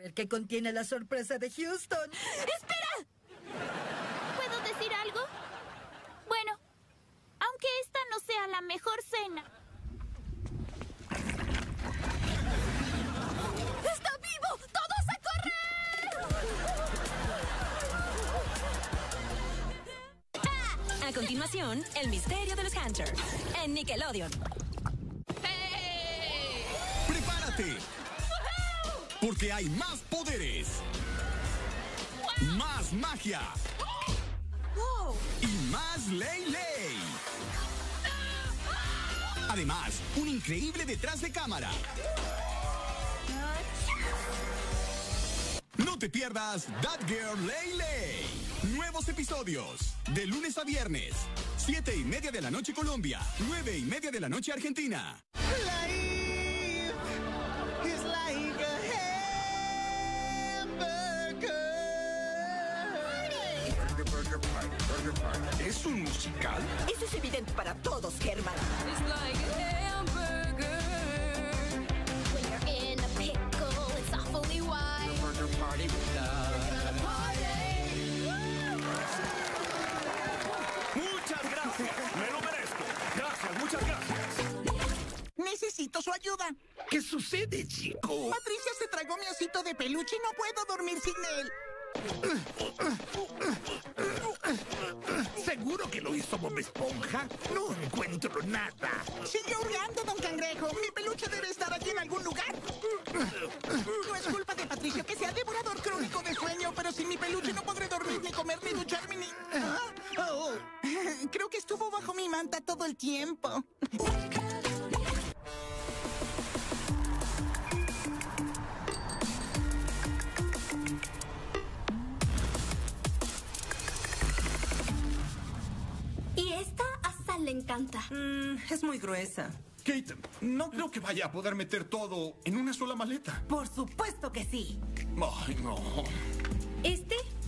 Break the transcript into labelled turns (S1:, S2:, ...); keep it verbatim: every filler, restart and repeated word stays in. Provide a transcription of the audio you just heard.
S1: El que contiene la sorpresa de Houston.
S2: ¡Espera! ¿Puedo decir algo? Bueno, aunque esta no sea la mejor cena. ¡Está vivo! ¡Todos a correr!
S3: A continuación, el misterio de los Hunter en Nickelodeon.
S4: ¡Hey!
S5: ¡Prepárate! Porque hay más poderes, más magia y más Ley Ley. Además, un increíble detrás de cámara. No te pierdas That Girl Ley Ley. Nuevos episodios de lunes a viernes, siete y media de la noche Colombia, nueve y media de la noche Argentina.
S6: ¿Es un musical?
S7: Eso es evidente para todos, Herman.
S4: It's like a hamburger. When you're in a pickle, it's awfully wide.
S6: Burger party with us.
S8: Muchas gracias. Me lo merezco. Gracias, muchas gracias.
S7: Necesito su ayuda.
S6: ¿Qué sucede, chico?
S7: Patricia se tragó mi osito de peluche y no puedo dormir sin él.
S6: ¿Seguro que lo hizo Bob Esponja? No encuentro nada.
S7: Sigue hurgando, don Cangrejo. Mi peluche debe estar aquí en algún lugar. No es culpa de Patricio que sea devorador crónico de sueño, pero sin mi peluche no podré dormir, ni comer, ni ducharme, ni... Ah, oh. Creo que estuvo bajo mi manta todo el tiempo.
S2: Y esta a Sal le encanta.
S9: Mm, es muy gruesa.
S8: Kate, no creo que vaya a poder meter todo en una sola maleta.
S9: Por supuesto que sí.
S8: Ay, no.
S2: Este